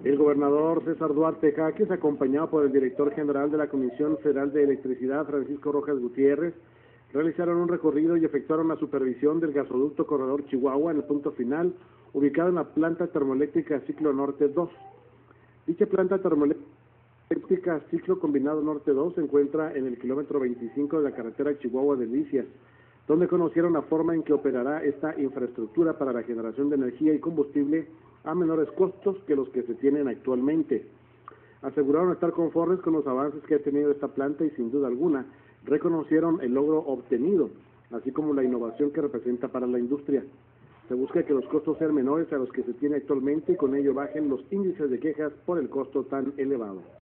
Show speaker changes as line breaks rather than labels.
El gobernador César Duarte Jaques, acompañado por el director general de la Comisión Federal de Electricidad, Francisco Rojas Gutiérrez, realizaron un recorrido y efectuaron la supervisión del gasoducto Corredor Chihuahua en el punto final, ubicado en la planta termoeléctrica Ciclo Norte 2. Dicha planta termoeléctrica Ciclo Combinado Norte 2 se encuentra en el kilómetro 25 de la carretera Chihuahua-Delicias, donde conocieron la forma en que operará esta infraestructura para la generación de energía y combustible a menores costos que los que se tienen actualmente. Aseguraron estar conformes con los avances que ha tenido esta planta y sin duda alguna reconocieron el logro obtenido, así como la innovación que representa para la industria. Se busca que los costos sean menores a los que se tiene actualmente y con ello bajen los índices de quejas por el costo tan elevado.